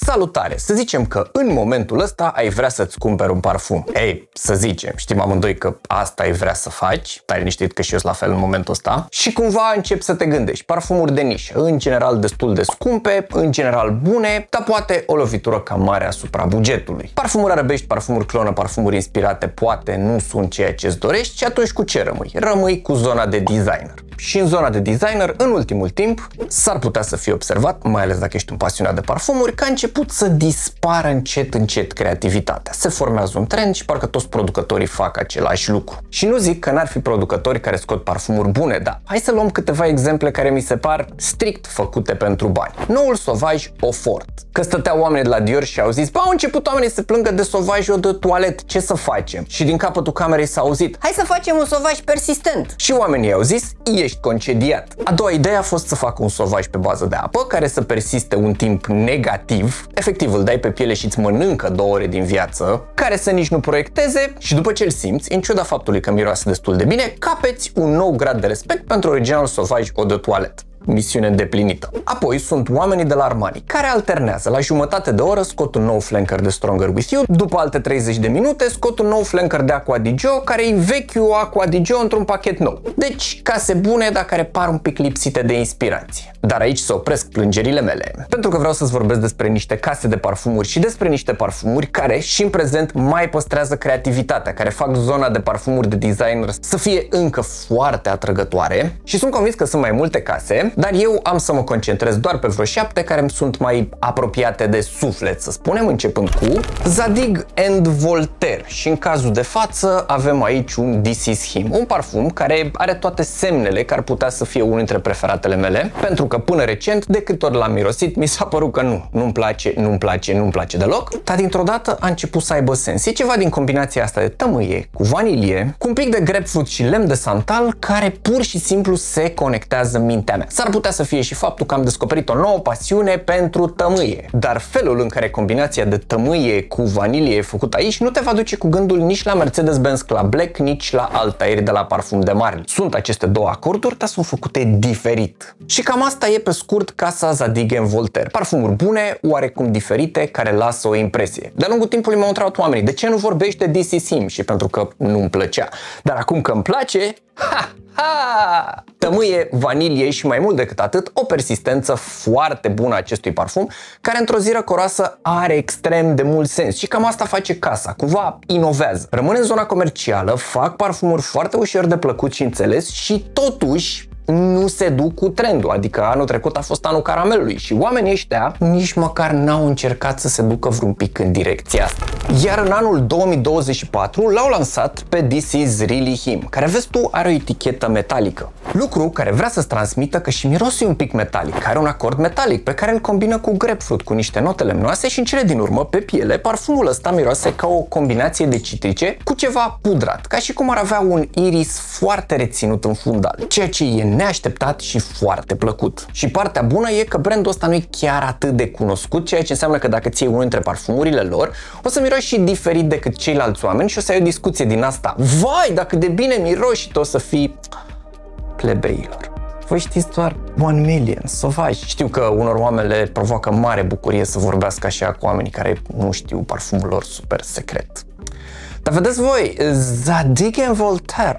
Salutare! Să zicem că în momentul ăsta ai vrea să-ți cumperi un parfum. Ei, să zicem, știm amândoi că asta ai vrea să faci, stai liniștit că și eu sunt la fel în momentul ăsta, și cumva începi să te gândești. Parfumuri de nișă, în general destul de scumpe, în general bune, dar poate o lovitură cam mare asupra bugetului. Parfumuri arabești, parfumuri clonă, parfumuri inspirate poate nu sunt ceea ce îți dorești și atunci cu ce rămâi? Rămâi cu zona de designer. Și în zona de designer, în ultimul timp, s-ar putea să fie observat, mai ales dacă ești un pasionat de parfumuri, că a început să dispară încet creativitatea. Se formează un trend și parcă toți producătorii fac același lucru. Și nu zic că n-ar fi producători care scot parfumuri bune, dar hai să luăm câteva exemple care mi se par strict făcute pentru bani. Noul Sauvage Eau Fort. Că stăteau oamenii de la Dior și au zis, bă, au început oamenii să plângă de Sauvage Eau de toalet, ce să facem? Și din capătul camerei s-a auzit, hai să facem un Sauvage persistent. Și oamenii au zis, ești concediat. A doua idee a fost să facă un Sauvage pe bază de apă, care să persiste un timp negativ, efectiv îl dai pe piele și îți mănâncă 2 ore din viață, care să nici nu proiecteze și după ce îl simți, în ciuda faptului că miroase destul de bine, capeți un nou grad de respect pentru originalul Sauvage Eau de toalet. Misiune îndeplinită. Apoi sunt oamenii de la Armani, care alternează. La jumătate de oră scot un nou flanker de Stronger With You, după alte 30 de minute scot un nou flanker de Acqua di Gio, care e vechiul Acqua di Gio într-un pachet nou. Deci, case bune, dar care par un pic lipsite de inspirație. Dar aici se opresc plângerile mele, pentru că vreau să-ți vorbesc despre niște case de parfumuri și despre niște parfumuri care și în prezent mai păstrează creativitatea, care fac zona de parfumuri de designer să fie încă foarte atrăgătoare și sunt convins că sunt mai multe case, dar eu am să mă concentrez doar pe vreo 7 care îmi sunt mai apropiate de suflet, să spunem, începând cu Zadig and Voltaire. Și în cazul de față avem aici un This Is Him, un parfum care are toate semnele că ar putea să fie unul dintre preferatele mele, pentru că până recent, de câte ori l-am mirosit, mi s-a părut că nu-mi place deloc, dar dintr-o dată a început să aibă sens. E ceva din combinația asta de tămâie cu vanilie, cu un pic de grapefruit și lemn de santal, care pur și simplu se conectează în mintea mea. S-ar putea să fie și faptul că am descoperit o nouă pasiune pentru tămâie, dar felul în care combinația de tămâie cu vanilie e făcut aici nu te va duce cu gândul nici la Mercedes-Benz Club Black, nici la Altair de la Parfum de Marly. Sunt aceste două acorduri, dar sunt făcute diferit. Și cam asta e pe scurt casa Zadig and Voltaire. Parfumuri bune, oarecum diferite, care lasă o impresie. De-a lungul timpului m-au întrebat oamenii, de ce nu vorbește This Is Him? Și pentru că nu-mi plăcea. Dar acum că îmi place, tămâie, vanilie și mai mult decât atât, o persistență foarte bună a acestui parfum, care într-o zi răcoroasă are extrem de mult sens. Și cam asta face casa, cumva inovează. Rămâne în zona comercială, fac parfumuri foarte ușor de plăcut și înțeles și totuși nu se duc cu trendul, adică anul trecut a fost anul caramelului și oamenii ăștia nici măcar n-au încercat să se ducă vreun pic în direcția asta. Iar în anul 2024 l-au lansat pe This Is Really Him, care vezi tu are o etichetă metalică. Lucru care vrea să-ți transmită că și mirosul e un pic metalic, are un acord metalic pe care îl combină cu grapefruit, cu niște note lemnoase și în cele din urmă, pe piele, parfumul ăsta miroase ca o combinație de citrice cu ceva pudrat, ca și cum ar avea un iris foarte reținut în fundal, ceea ce e neașteptat și foarte plăcut. Și partea bună e că brandul ăsta nu e chiar atât de cunoscut, ceea ce înseamnă că dacă ți iei unul dintre parfumurile lor, o să miroși și diferit decât ceilalți oameni și o să ai o discuție din asta. Vai, dacă de bine miroși și tu o să fii plebeilor. Voi știți doar 1 million, Sauvage. Știu că unor oameni le provoacă mare bucurie să vorbească așa cu oamenii care nu știu parfumul lor super secret. Dar vedeți voi, Zadig and Voltaire,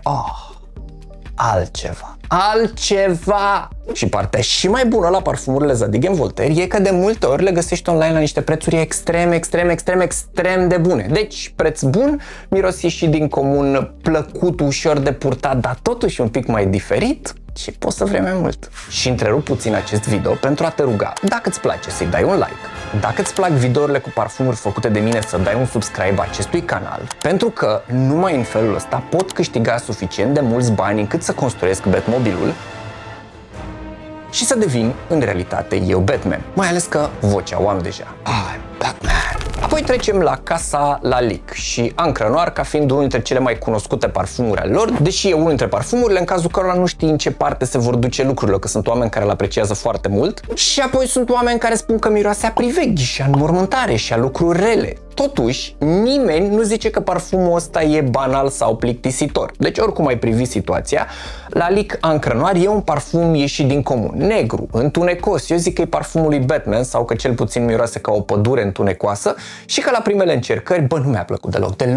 altceva. Și partea și mai bună la parfumurile Zadig and Voltaire e că de multe ori le găsești online la niște prețuri extrem de bune. Deci, preț bun, miros și din comun, plăcut, ușor de purtat, dar totuși un pic mai diferit și poți să vrei mai mult. Și întrerup puțin acest video pentru a te ruga, dacă îți place, să-i dai un like, dacă îți plac videourile cu parfumuri făcute de mine, să dai un subscribe acestui canal, pentru că numai în felul ăsta pot câștiga suficient de mulți bani încât să construiesc Batmobilul și să devin în realitate eu Batman. Mai ales că vocea o am deja. I'm Batman. Apoi trecem la casa Lalique și Encre Noir ca fiind unul dintre cele mai cunoscute parfumuri ale lor, deși e unul dintre parfumurile în cazul cărora nu știi în ce parte se vor duce lucrurile, că sunt oameni care îl apreciază foarte mult și apoi sunt oameni care spun că miroase a priveghi și a înmormântare și a lucruri rele. Totuși, nimeni nu zice că parfumul ăsta e banal sau plictisitor. Deci oricum ai privi situația, Lalique Encre Noire e un parfum ieșit din comun, negru, întunecos. Eu zic că e parfumul lui Batman sau că cel puțin miroase ca o pădure întunecoasă și că la primele încercări, bă, nu mi-a plăcut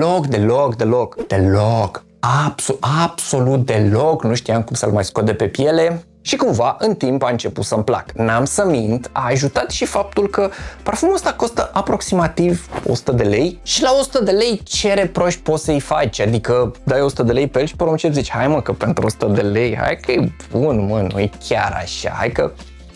deloc. Absolut deloc, nu știam cum să-l mai scot de pe piele. Și cumva, în timp, a început să-mi plac. N-am să mint, a ajutat și faptul că parfumul ăsta costă aproximativ 100 de lei și la 100 de lei ce reproș poți să-i faci? Adică dai 100 de lei pe el și pe urmă ce zici? Hai mă, că pentru 100 de lei, hai că e bun, mă, nu e chiar așa, hai că...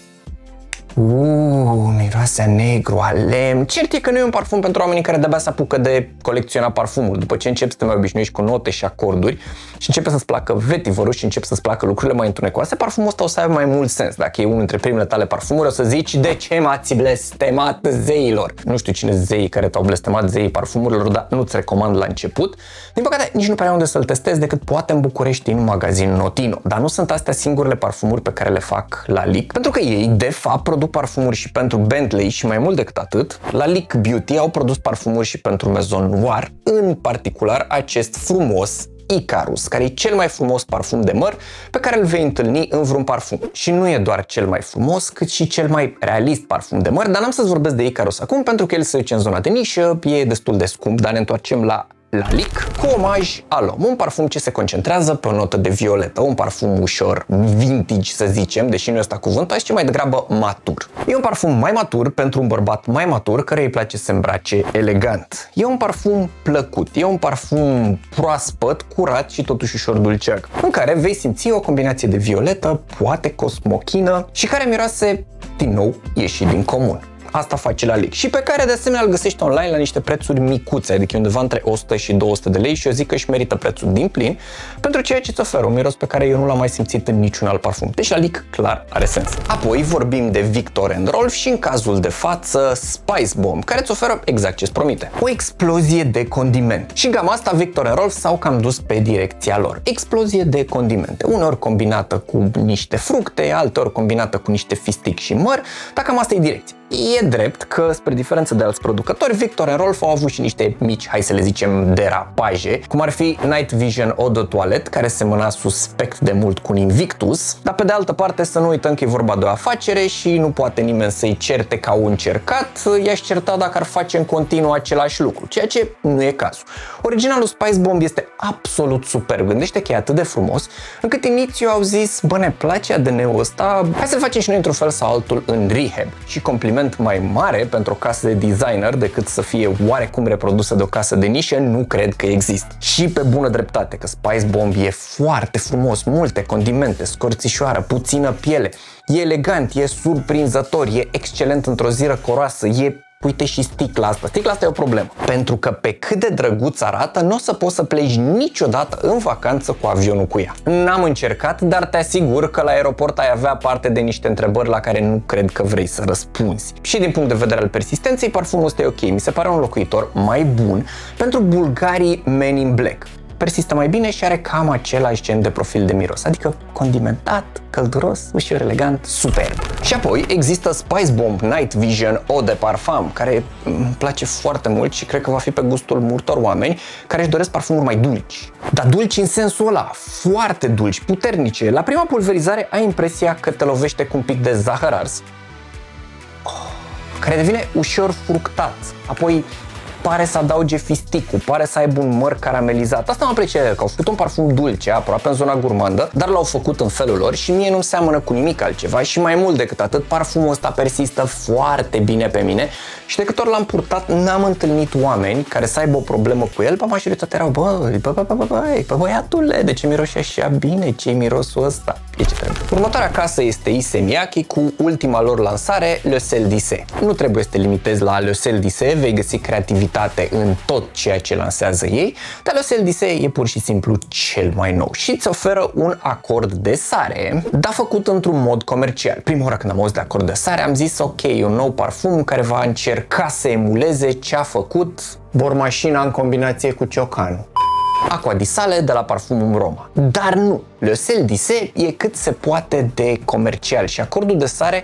miroase a negru, a lemn. Cert e că nu e un parfum pentru oamenii care de-abia se apucă de colecționa parfumul. După ce începi să te mai obișnuiești cu note și acorduri și începe să-ți placă vetivorul și începi să-ți placă lucrurile mai întunecoase, parfumul ăsta o să aibă mai mult sens. Dacă e unul dintre primele tale parfumuri, o să zici: de ce m-ați blestemat zeilor? Nu știu cine zeii care te-au blestemat, zeii parfumurilor, dar nu-ți recomand la început. Din păcate, nici nu prea ai unde să-l testezi decât poate în București în magazin Notino. Dar nu sunt astea singurele parfumuri pe care le fac Lalique, pentru că ei, de fapt, produc parfumuri și pentru Bentley și mai mult decât atât, Lalique Beauty au produs parfumuri și pentru Maison Noir, în particular acest frumos Icarus, care e cel mai frumos parfum de măr pe care îl vei întâlni în vreun parfum. Și nu e doar cel mai frumos, cât și cel mai realist parfum de măr, dar n-am să-ți vorbesc de Icarus acum, pentru că el se duce în zona de nișă, e destul de scump, dar ne întoarcem la Lalique cu omaj Alom, un parfum ce se concentrează pe o notă de violetă, un parfum ușor vintage, să zicem, deși nu e ăsta cuvântul, ci mai degrabă matur. E un parfum mai matur pentru un bărbat mai matur care îi place să se îmbrace elegant. E un parfum plăcut, e un parfum proaspăt, curat și totuși ușor dulceag, în care vei simți o combinație de violetă, poate cosmochină și care miroase din nou ieșit din comun. Asta face Lalique și pe care de asemenea îl găsești online la niște prețuri micuțe, adică undeva între 100 și 200 de lei și eu zic că își merită prețul din plin pentru ceea ce îți oferă un miros pe care eu nu l-am mai simțit în niciun alt parfum. Deci Lalique clar are sens. Apoi vorbim de Viktor & Rolf și în cazul de față Spice Bomb, care îți oferă exact ce îți promite. O explozie de condimente. Și gama asta Viktor & Rolf s-au cam dus pe direcția lor. Explozie de condimente. Uneori combinată cu niște fructe, alteori combinată cu niște fistic și măr, dar cam asta e direcția. E drept că, spre diferență de alți producători, Viktor & Rolf au avut și niște mici, hai să le zicem, derapaje, cum ar fi Night Vision Eau de Toilette, care semăna suspect de mult cu un Invictus, dar pe de altă parte să nu uităm că e vorba de o afacere și nu poate nimeni să-i certe că au încercat, i-aș certa dacă ar face în continuu același lucru, ceea ce nu e cazul. Originalul Spice Bomb este absolut superb, gândește că e atât de frumos, încât inițiu au zis: bă, ne place ADN-ul ăsta, hai să-l facem și noi într-un fel sau altul în rehab. Și compliment mai mare pentru o casă de designer decât să fie oarecum reprodusă de o casă de nișă, nu cred că există. Și pe bună dreptate, că Spice Bomb e foarte frumos, multe condimente, scorțișoară, puțină piele, e elegant, e surprinzător, e excelent într-o zi răcoroasă, e... Uite și sticla asta. Sticla asta e o problemă. Pentru că pe cât de drăguț arată, nu o să poți să pleci niciodată în vacanță cu avionul cu ea. N-am încercat, dar te asigur că la aeroport ai avea parte de niște întrebări la care nu cred că vrei să răspunzi. Și din punct de vedere al persistenței, parfumul ăsta e ok. Mi se pare un locuitor mai bun pentru bulgarii Men in Black. Persistă mai bine și are cam același gen de profil de miros, adică condimentat, călduros, ușor elegant, superb. Și apoi există Spice Bomb Night Vision Eau de Parfum, care îmi place foarte mult și cred că va fi pe gustul multor oameni care își doresc parfumuri mai dulci. Dar dulci în sensul ăla, foarte dulci, puternice. La prima pulverizare ai impresia că te lovește cu un pic de zahăr ars, care devine ușor fructat, apoi pare să adauge fisticul, pare să aibă un măr caramelizat. Asta mă apreciază, că au făcut un parfum dulce, aproape în zona gurmandă, dar l-au făcut în felul lor și mie nu-mi seamănă cu nimic altceva și mai mult decât atât, parfumul ăsta persistă foarte bine pe mine și de câte ori l-am purtat, n-am întâlnit oameni care să aibă o problemă cu el, pe majoritatea erau: bă, băiatule, de ce miroși așa bine, ce-i mirosul ăsta? E ce trebuie. Următoarea casă este Issey Miyake cu ultima lor lansare, Le Sel d'Issey. Nu trebuie să te limitezi la Le Sel d'Issey, vei găsi creativitate în tot ceea ce lansează ei, dar Le Sel d'Issey e pur și simplu cel mai nou și îți oferă un acord de sare, dar făcut într-un mod comercial. Prima oară când am auzit de acord de sare am zis: ok, e un nou parfum care va încerca să emuleze ce a făcut bormașina în combinație cu ciocanul. Acqua di Sale de la Parfumum Roma. Dar nu! Le Sel d'Issey e cât se poate de comercial și acordul de sare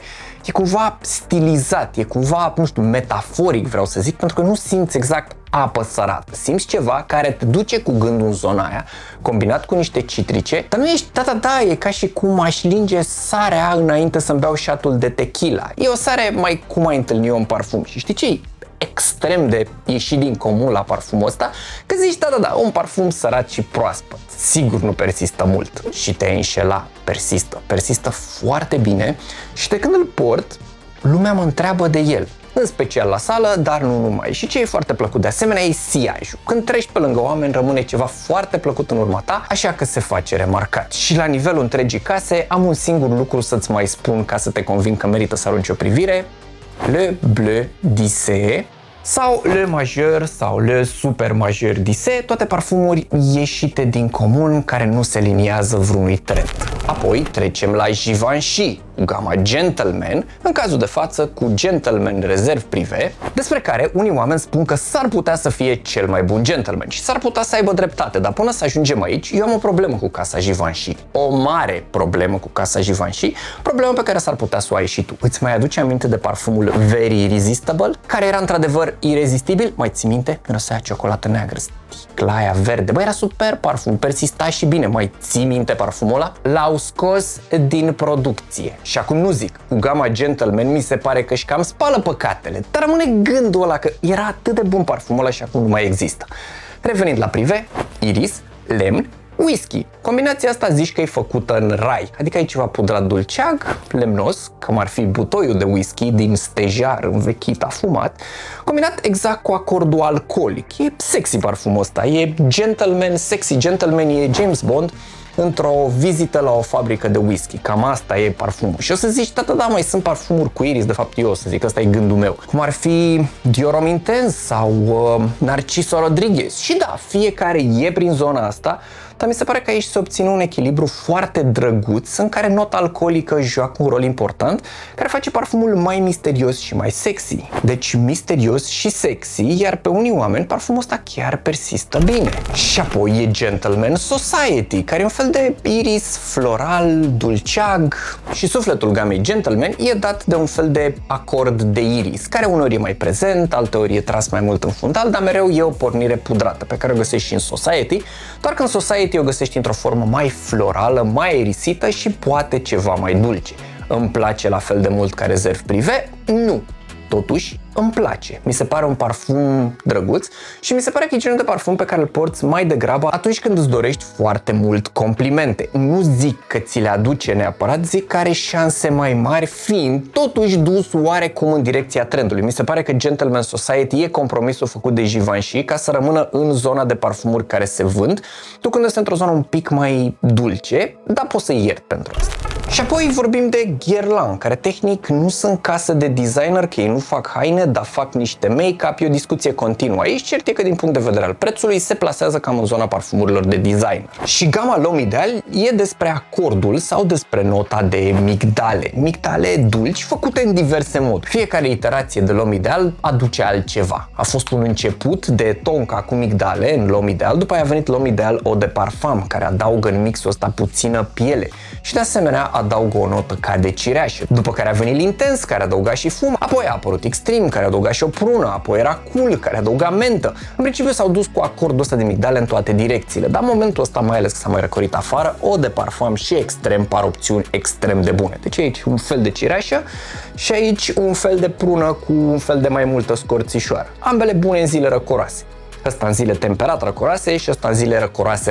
e cumva stilizat, e cumva, nu știu, metaforic vreau să zic, pentru că nu simți exact apă sărată. Simți ceva care te duce cu gândul în zona aia, combinat cu niște citrice, dar nu ești, da, e ca și cum aș linge sarea înainte să-mi beau șatul de tequila. E o sare mai cum ai întâlnit eu în parfum. Și știi ce? Extrem de ieșit din comun la parfumul ăsta, că zici, da, un parfum sărat și proaspăt. Sigur nu persistă mult și te înșela, persistă foarte bine și de când îl port, lumea mă întreabă de el. În special la sală, dar nu numai. Și ce e foarte plăcut de asemenea e siajul. Când treci pe lângă oameni, rămâne ceva foarte plăcut în urma ta, așa că se face remarcat. Și la nivelul întregii case, am un singur lucru să-ți mai spun ca să te conving că merită să arunci o privire. Le Bleu d'Issée sau Le Majeur sau Le Super Majeur d'Issée, toate parfumuri ieșite din comun care nu se liniază vreunui trend. Apoi trecem la Givenchy, gama Gentleman, în cazul de față cu Gentleman Reserve Privé, despre care unii oameni spun că s-ar putea să fie cel mai bun gentleman și s-ar putea să aibă dreptate, dar până să ajungem aici, eu am o problemă cu casa Givenchy, o mare problemă cu casa Givenchy, problemă pe care s-ar putea să o ai și tu. Îți mai aduce aminte de parfumul Very Irresistible, care era într-adevăr irezistibil? Mai ții minte? Mirosea a ciocolată neagră, sticla aia verde, bă, era super parfum, persista și bine. Mai ții minte parfumul ăla? L-au scos din producție. Și acum nu zic, cu gama Gentleman mi se pare că își cam spală păcatele, dar rămâne gândul ăla că era atât de bun parfumul ăla și acum nu mai există. Revenind la Privé, iris, lemn, whisky. Combinația asta zici că e făcută în rai, adică ai ceva pudrat dulceag, lemnos, cum ar fi butoiul de whisky din stejar învechit, afumat, combinat exact cu acordul alcoolic. E sexy parfumul ăsta, e gentleman, sexy gentleman, e James Bond într-o vizită la o fabrică de whisky. Cam asta e parfumul. Și o să zici, da, mai sunt parfumuri cu iris, de fapt eu o să zic, ăsta e gândul meu. Cum ar fi Dior Homme Intense sau Narciso Rodriguez. Și da, fiecare e prin zona asta, dar mi se pare că aici se obține un echilibru foarte drăguț în care nota alcoolică joacă un rol important, care face parfumul mai misterios și mai sexy. Deci misterios și sexy, iar pe unii oameni parfumul ăsta chiar persistă bine. Și apoi e Gentleman Society, care e un fel de iris floral, dulceag și sufletul gamei Gentleman e dat de un fel de acord de iris, care uneori e mai prezent, alteori e tras mai mult în fundal, dar mereu e o pornire pudrată, pe care o găsești și în Society, doar că în Society o găsești într-o formă mai florală, mai irisită și poate ceva mai dulce. Îmi place la fel de mult ca Reserve Privé? Nu. Totuși, îmi place. Mi se pare un parfum drăguț și mi se pare că e genul de parfum pe care îl porți mai degrabă atunci când îți dorești foarte mult complimente. Nu zic că ți le aduce neapărat, zic că are șanse mai mari, fiind totuși dus oarecum în direcția trendului. Mi se pare că Gentleman Society e compromisul făcut de Givenchy ca să rămână în zona de parfumuri care se vând, tu când ești într-o zonă un pic mai dulce, dar poți să iert pentru asta. Și apoi vorbim de Guerlain, care tehnic nu sunt case de designer, că ei nu fac haine, dar fac niște make-up, e o discuție continuă. Aici cert e că din punct de vedere al prețului se plasează cam în zona parfumurilor de design. Și gama L'Homme Ideal e despre acordul sau despre nota de migdale. Migdale dulci făcute în diverse moduri. Fiecare iterație de L'Homme Ideal aduce altceva. A fost un început de tonka cu migdale în L'Homme Ideal, după aia a venit L'Homme Ideal Eau de Parfum, care adaugă în mixul ăsta puțină piele și de asemenea adaugă o notă ca de cireașă. După care a venit l'Intense, care adăuga și fum, apoi a apărut Extreme, care adăuga și o prună, apoi era Cool, care adăuga mentă. În principiu s-au dus cu acordul ăsta de migdale în toate direcțiile, dar în momentul ăsta, mai ales că s-a mai răcorit afară, Eau de Parfum și Extreme par opțiuni extrem de bune. Deci aici un fel de cireașă și aici un fel de prună cu un fel de mai multă scorțișoară. Ambele bune în zile răcoroase. Ăsta în zile temperat răcoroase și ăsta în zile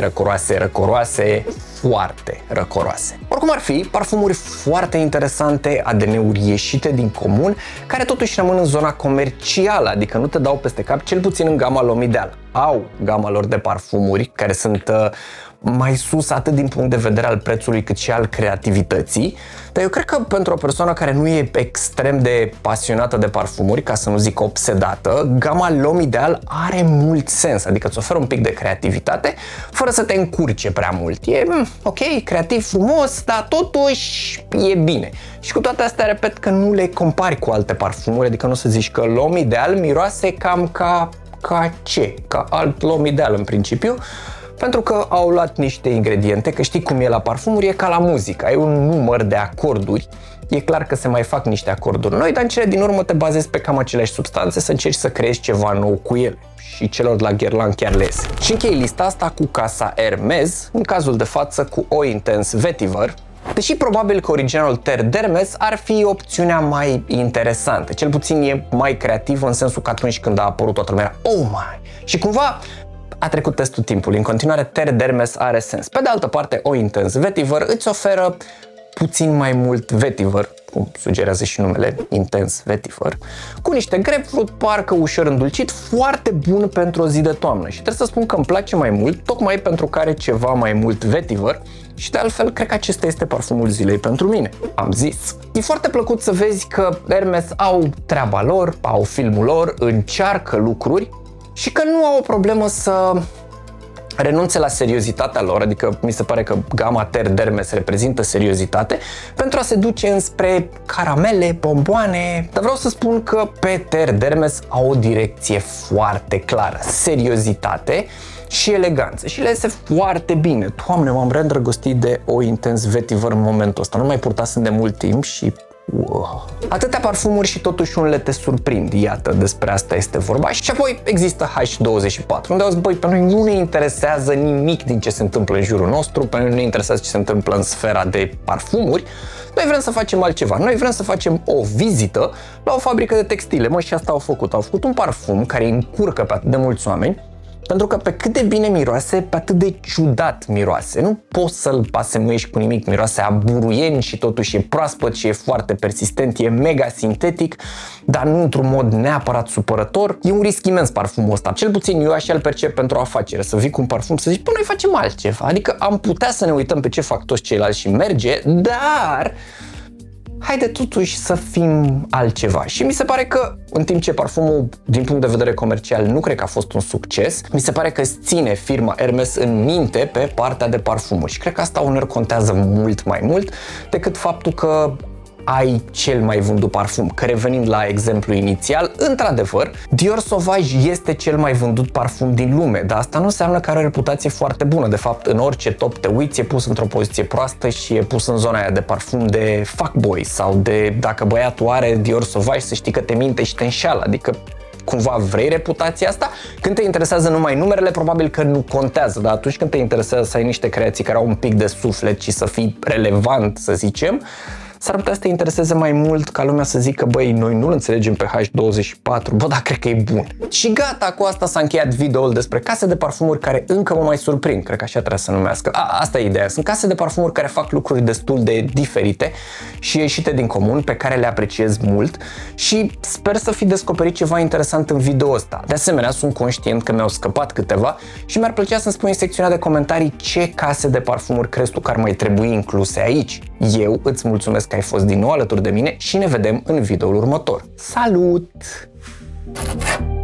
răcoroase, foarte răcoroase. Oricum ar fi, parfumuri foarte interesante, ADN-uri ieșite din comun, care totuși rămân în zona comercială, adică nu te dau peste cap, cel puțin în gama L'Homme Ideal. Au gama lor de parfumuri care sunt mai sus atât din punct de vedere al prețului cât și al creativității, dar eu cred că pentru o persoană care nu e extrem de pasionată de parfumuri, ca să nu zic obsedată, gama L'Homme Ideal are mult sens, adică îți oferă un pic de creativitate fără să te încurce prea mult. E ok, creativ, frumos, dar totuși e bine. Și cu toate astea, repet că nu le compari cu alte parfumuri, adică nu o să zici că L'Homme Ideal miroase cam ca ce? Ca alt L'Homme Ideal în principiu. pentru că au luat niște ingrediente, că știi cum e la parfumuri, e ca la muzică, ai un număr de acorduri. E clar că se mai fac niște acorduri noi, dar în cele din urmă te bazezi pe cam aceleași substanțe să încerci să creezi ceva nou cu ele. Și celor de la Guerlain chiar le iese. Și închei lista asta cu casa Hermes, în cazul de față cu Eau Intense Vetiver, deși probabil că originalul Terre d'Hermes ar fi opțiunea mai interesantă. Cel puțin e mai creativ în sensul că atunci când a apărut toată lumea, oh my! Și cumva a trecut testul timpului. În continuare, Terre d'Hermes are sens. Pe de altă parte, Eau Intense Vetiver îți oferă puțin mai mult vetiver, cum sugerează și numele, Intense Vetiver, cu niște grapefruit, parcă ușor îndulcit, foarte bun pentru o zi de toamnă. Și trebuie să spun că îmi place mai mult, tocmai pentru că are ceva mai mult vetiver și de altfel cred că acesta este parfumul zilei pentru mine. Am zis. E foarte plăcut să vezi că Hermes au treaba lor, au filmul lor, încearcă lucruri și că nu au o problemă să renunțe la seriozitatea lor, adică mi se pare că gama Terre d'Hermes reprezintă seriozitate, pentru a se duce înspre caramele, bomboane. Dar vreau să spun că pe Terre d'Hermes au o direcție foarte clară, seriozitate și eleganță și le iese foarte bine. Doamne, m-am reîndrăgostit de Eau Intense Vetiver în momentul ăsta. Nu mai purtasem de mult timp și wow. Atâtea parfumuri și totuși unele te surprind, iată, despre asta este vorba. Și apoi există H24, unde auzi, băi, pe noi nu ne interesează nimic din ce se întâmplă în jurul nostru, pe noi nu ne interesează ce se întâmplă în sfera de parfumuri, noi vrem să facem altceva, noi vrem să facem o vizită la o fabrică de textile, mă, și asta au făcut un parfum care îi încurcă pe atât de mulți oameni, pentru că pe cât de bine miroase, pe atât de ciudat miroase. Nu poți să-l asemuiești cu nimic, miroase a buruieni și totuși e proaspăt și e foarte persistent, e mega sintetic, dar nu într-un mod neapărat supărător. E un risc imens parfumul ăsta. Cel puțin eu așa îl percep pentru o afacere, să vii cu un parfum să zici, păi noi facem altceva. Adică am putea să ne uităm pe ce fac toți ceilalți și merge, dar haide totuși să fim altceva. Și mi se pare că, în timp ce parfumul, din punct de vedere comercial, nu cred că a fost un succes, mi se pare că îți ține firma Hermes în minte pe partea de parfumuri. Și cred că asta uneori contează mult mai mult decât faptul că ai cel mai vândut parfum. Că revenind la exemplu inițial, într-adevăr, Dior Sauvage este cel mai vândut parfum din lume, dar asta nu înseamnă că are o reputație foarte bună. De fapt, în orice top te uiți, e pus într-o poziție proastă și e pus în zona aia de parfum de fuckboy sau de dacă băiatul are Dior Sauvage să știi că te minte și te înșeală. Adică cumva vrei reputația asta? Când te interesează numai numerele, probabil că nu contează, dar atunci când te interesează să ai niște creații care au un pic de suflet și să fii relevant, să zicem, s-ar putea să te intereseze mai mult ca lumea să zică, băi, noi nu-l înțelegem pe H24, bă, dar cred că e bun. Și gata, cu asta s-a încheiat videoul despre case de parfumuri care încă mă mai surprind, cred că așa trebuie să numească. Asta e ideea, sunt case de parfumuri care fac lucruri destul de diferite și ieșite din comun, pe care le apreciez mult și sper să fi descoperit ceva interesant în video ăsta. De asemenea, sunt conștient că mi-au scăpat câteva și mi-ar plăcea să-mi spui în secțiunea de comentarii ce case de parfumuri crezi tu că ar mai trebui incluse aici. Eu îți mulțumesc că ai fost din nou alături de mine și ne vedem în videoul următor. Salut!